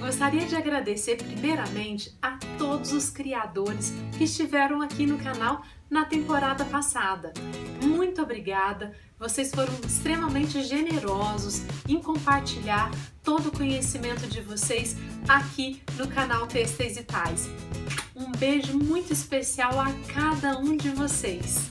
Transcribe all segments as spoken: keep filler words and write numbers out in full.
Gostaria de agradecer primeiramente a todos os criadores que estiveram aqui no canal na temporada passada. Muito obrigada, vocês foram extremamente generosos em compartilhar todo o conhecimento de vocês aqui no canal Têxteis e Tais. Um beijo muito especial a cada um de vocês.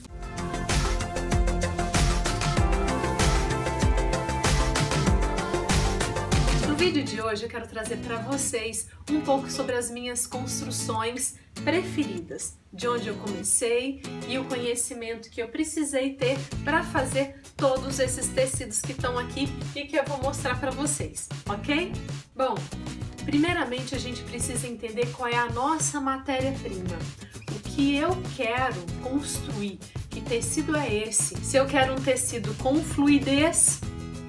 No vídeo de hoje eu quero trazer para vocês um pouco sobre as minhas construções preferidas, de onde eu comecei e o conhecimento que eu precisei ter para fazer todos esses tecidos que estão aqui e que eu vou mostrar para vocês, ok? Bom, primeiramente a gente precisa entender qual é a nossa matéria-prima, o que eu quero construir, que tecido é esse, se eu quero um tecido com fluidez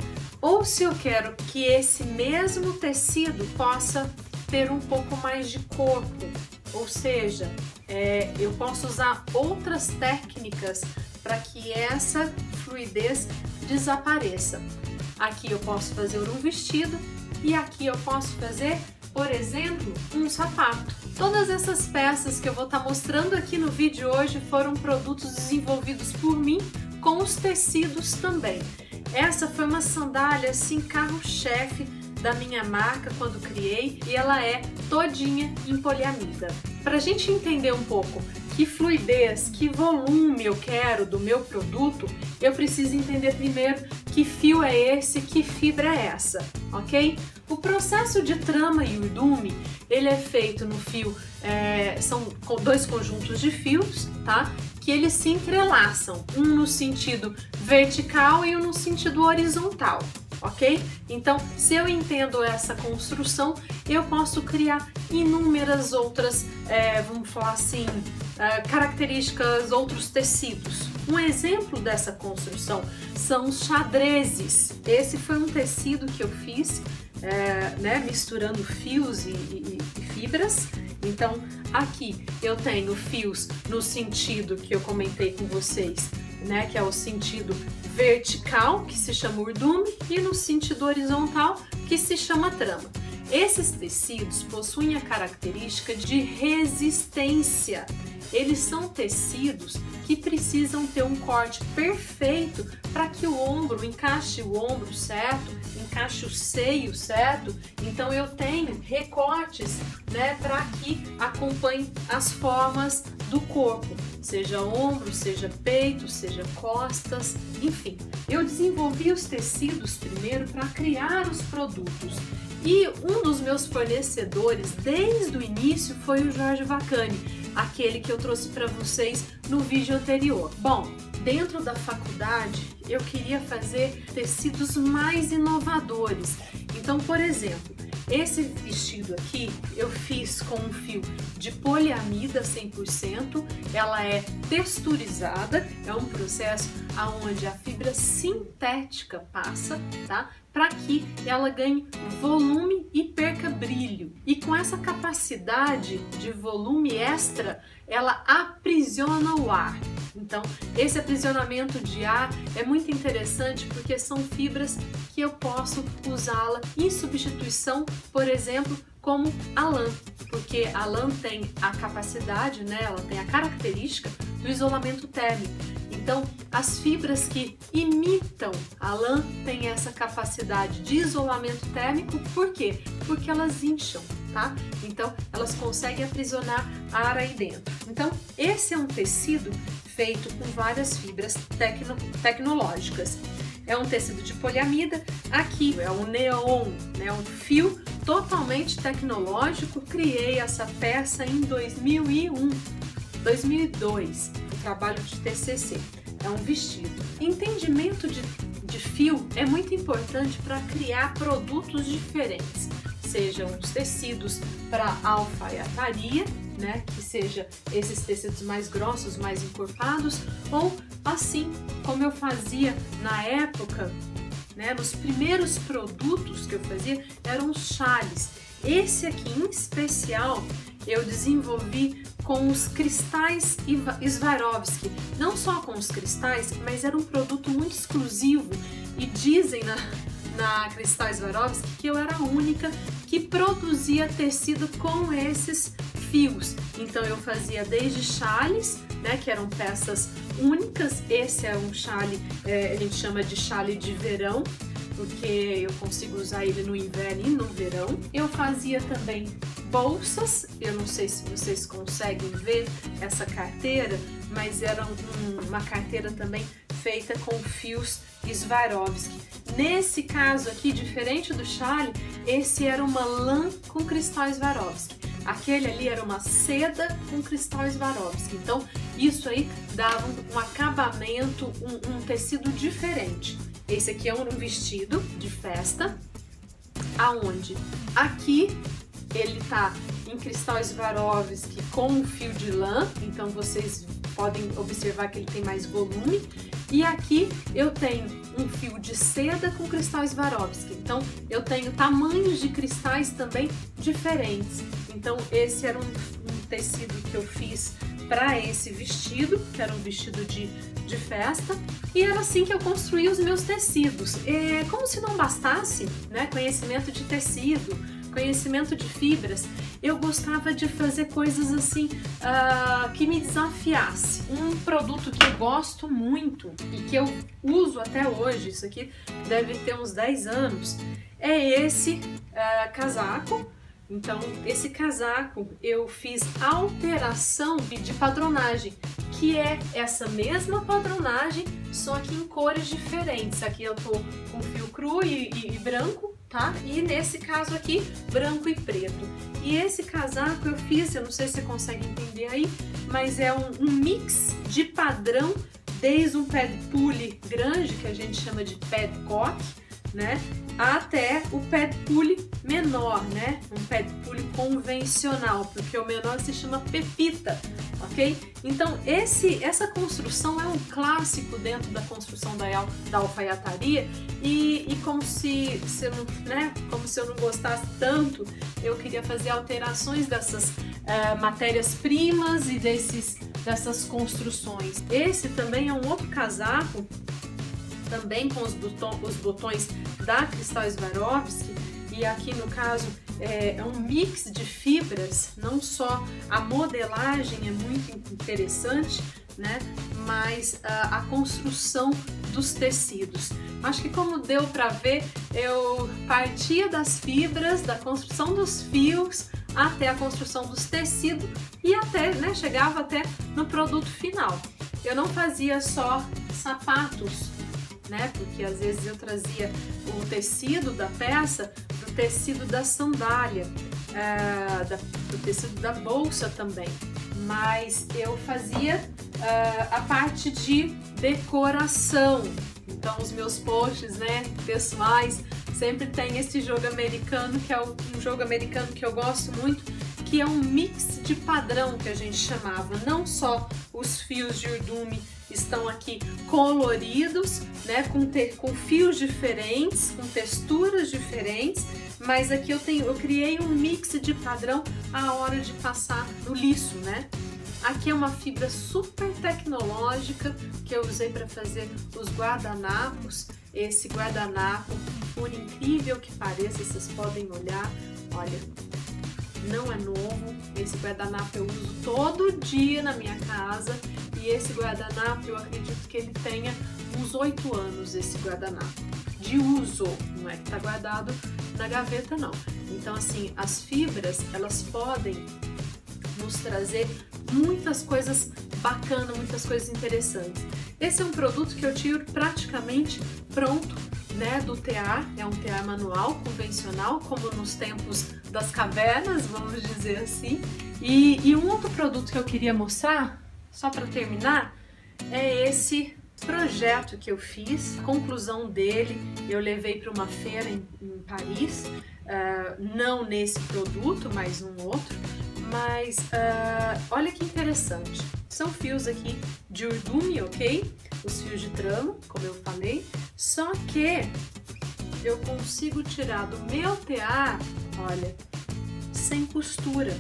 ou se eu quero que esse mesmo tecido possa ter um pouco mais de corpo, ou seja, é, eu posso usar outras técnicas para que essa fluidez desapareça. Aqui eu posso fazer um vestido e aqui eu posso fazer, por exemplo, um sapato. Todas essas peças que eu vou estar mostrando aqui no vídeo hoje foram produtos desenvolvidos por mim com os tecidos também. Essa foi uma sandália assim, carro-chefe da minha marca quando criei e ela é todinha em poliamida. Para a gente entender um pouco que fluidez, que volume eu quero do meu produto, eu preciso entender primeiro que fio é esse, que fibra é essa, ok? O processo de trama e urdume, ele é feito no fio, é, são dois conjuntos de fios, tá? Que eles se entrelaçam, um no sentido vertical e um no sentido horizontal, ok? Então, se eu entendo essa construção, eu posso criar inúmeras outras, é, vamos falar assim, é, características, outros tecidos. Um exemplo dessa construção são os xadrezes. Esse foi um tecido que eu fiz, é, né, misturando fios e, e, e fibras. Então, aqui eu tenho fios no sentido que eu comentei com vocês, né, que é o sentido vertical, que se chama urdume, e no sentido horizontal, que se chama trama. Esses tecidos possuem a característica de resistência. Eles são tecidos que precisam ter um corte perfeito para que o ombro encaixe o ombro certo, encaixe o seio certo. Então eu tenho recortes, né, para que acompanhem as formas do corpo, seja ombro, seja peito, seja costas, enfim. Eu desenvolvi os tecidos primeiro para criar os produtos. E um dos meus fornecedores desde o início foi o Jorge Vacani, aquele que eu trouxe para vocês no vídeo anterior. Bom, dentro da faculdade eu queria fazer tecidos mais inovadores. Então, por exemplo, esse vestido aqui eu fiz com um fio de poliamida cem por cento, ela é texturizada, é um processo onde a fibra sintética passa, tá? Para que ela ganhe volume e perca brilho. E com essa capacidade de volume extra, ela aprisiona o ar. Então, esse aprisionamento de ar é muito interessante porque são fibras que eu posso usá-la em substituição, por exemplo, como a lã, porque a lã tem a capacidade, né, ela tem a característica do isolamento térmico. Então, as fibras que imitam a lã têm essa capacidade de isolamento térmico, por quê? Porque elas incham, tá? Então, elas conseguem aprisionar ar aí dentro. Então, esse é um tecido feito com várias fibras tecno tecnológicas. É um tecido de poliamida, aqui é o neon, né, um fio totalmente tecnológico. Criei essa peça em dois mil e um, dois mil e dois, um trabalho de T C C. É um vestido. Entendimento de, de fio é muito importante para criar produtos diferentes, sejam os tecidos para alfaiataria, né, que seja esses tecidos mais grossos, mais encorpados, ou assim como eu fazia na época, né, nos primeiros produtos que eu fazia eram os chales. Esse aqui em especial eu desenvolvi com os cristais Swarovski, não só com os cristais, mas era um produto muito exclusivo e dizem na, na Cristais Swarovski que eu era a única que produzia tecido com esses fios. Então eu fazia desde chales, né, que eram peças únicas. Esse é um chale, é, a gente chama de chale de verão, porque eu consigo usar ele no inverno e no verão. Eu fazia também bolsas, eu não sei se vocês conseguem ver essa carteira, mas era um, uma carteira também feita com fios Swarovski. Nesse caso aqui, diferente do chale, esse era uma lã com cristal Swarovski. Aquele ali era uma seda com cristal Swarovski. Então, isso aí dava um, um acabamento, um, um tecido diferente. Esse aqui é um vestido de festa, aonde aqui ele tá em cristal Swarovski com um fio de lã, então vocês podem observar que ele tem mais volume. E aqui eu tenho um fio de seda com cristal Swarovski, então eu tenho tamanhos de cristais também diferentes. Então esse era um, um tecido que eu fiz para esse vestido, que era um vestido de, de festa, e era assim que eu construía os meus tecidos. É como se não bastasse, né, conhecimento de tecido, conhecimento de fibras, eu gostava de fazer coisas assim uh, que me desafiasse. Um produto que eu gosto muito e que eu uso até hoje, isso aqui deve ter uns dez anos, é esse uh, casaco. Então, esse casaco eu fiz alteração de padronagem, que é essa mesma padronagem, só que em cores diferentes. Aqui eu tô com fio cru e, e, e branco, tá? E nesse caso aqui, branco e preto. E esse casaco eu fiz, eu não sei se você consegue entender aí, mas é um, um mix de padrão, desde um pad pulley grande, que a gente chama de padcock, né, até o pad pulley menor, né, um pad pulley convencional, porque o menor se chama pepita, ok? Então esse, essa construção é um clássico dentro da construção da, da alfaiataria e, e como se, se eu não, né, como se eu não gostasse tanto, eu queria fazer alterações dessas uh, matérias-primas e desses, dessas construções. Esse também é um outro casaco, também com os, botão, os botões da Cristal Swarovski, e aqui no caso é, é um mix de fibras, não só a modelagem é muito interessante, né, mas a, a construção dos tecidos. Acho que como deu para ver, eu partia das fibras, da construção dos fios, até a construção dos tecidos e até, né, chegava até no produto final. Eu não fazia só sapatos, né? Porque às vezes eu trazia o tecido da peça para o tecido da sandália, é, da, do tecido da bolsa também, mas eu fazia é, a parte de decoração. Então os meus posts, né, pessoais, sempre tem esse jogo americano, que é um jogo americano que eu gosto muito, que é um mix de padrão que a gente chamava, não só os fios de urdume estão aqui coloridos, né, com, te, com fios diferentes, com texturas diferentes, mas aqui eu, tenho, eu criei um mix de padrão à hora de passar no liço, né? Aqui é uma fibra super tecnológica que eu usei para fazer os guardanapos. Esse guardanapo, por incrível que pareça, vocês podem olhar, olha, não é novo. Esse guardanapo eu uso todo dia na minha casa e esse guardanapo eu acredito que ele tenha uns oito anos, esse guardanapo de uso, não é que tá guardado na gaveta não. Então assim, as fibras elas podem nos trazer muitas coisas bacanas, muitas coisas interessantes. Esse é um produto que eu tiro praticamente pronto, né, do tear, é um tear manual, convencional, como nos tempos das cavernas, vamos dizer assim. E, e um outro produto que eu queria mostrar, só para terminar, é esse projeto que eu fiz. A conclusão dele eu levei para uma feira em, em Paris, uh, não nesse produto, mas um outro. Mas uh, olha que interessante, são fios aqui de urdume, ok? Os fios de tramo, como eu falei, só que eu consigo tirar do meu tear, olha, sem costura.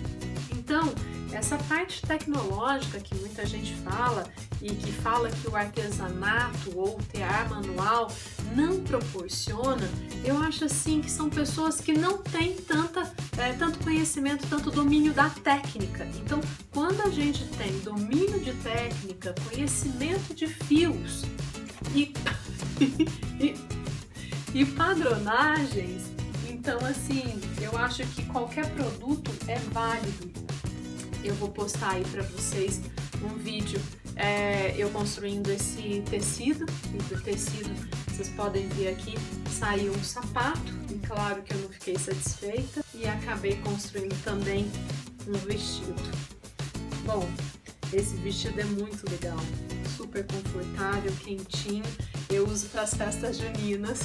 Então, essa parte tecnológica que muita gente fala e que fala que o artesanato ou o tear manual não proporciona, eu acho assim que são pessoas que não têm tanta, é, tanto conhecimento, tanto domínio da técnica. Então, quando a gente tem domínio de técnica, conhecimento de fios e, e, e padronagens, então assim, eu acho que qualquer produto é válido. Eu vou postar aí para vocês um vídeo é, eu construindo esse tecido, e do tecido vocês podem ver aqui, saiu um sapato, e claro que eu não fiquei satisfeita, e acabei construindo também um vestido. Bom, esse vestido é muito legal, super confortável, quentinho, eu uso para as festas juninas.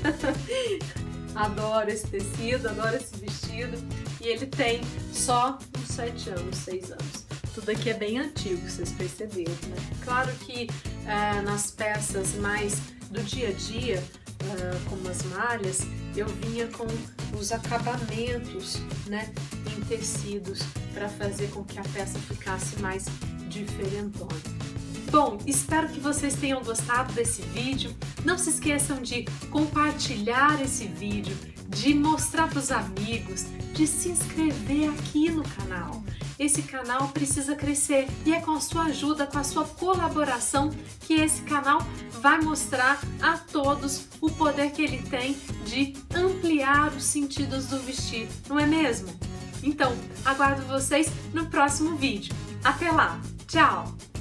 Adoro esse tecido, adoro esse vestido, e ele tem só uns sete anos, seis anos. Tudo aqui é bem antigo, vocês perceberam, né? Claro que ah, nas peças mais do dia a dia, ah, como as malhas, eu vinha com os acabamentos, né, em tecidos para fazer com que a peça ficasse mais diferentona. Bom, espero que vocês tenham gostado desse vídeo. Não se esqueçam de compartilhar esse vídeo, de mostrar para os amigos, de se inscrever aqui no canal. Esse canal precisa crescer e é com a sua ajuda, com a sua colaboração, que esse canal vai mostrar a todos o poder que ele tem de ampliar os sentidos do vestir, não é mesmo? Então, aguardo vocês no próximo vídeo. Até lá! Tchau!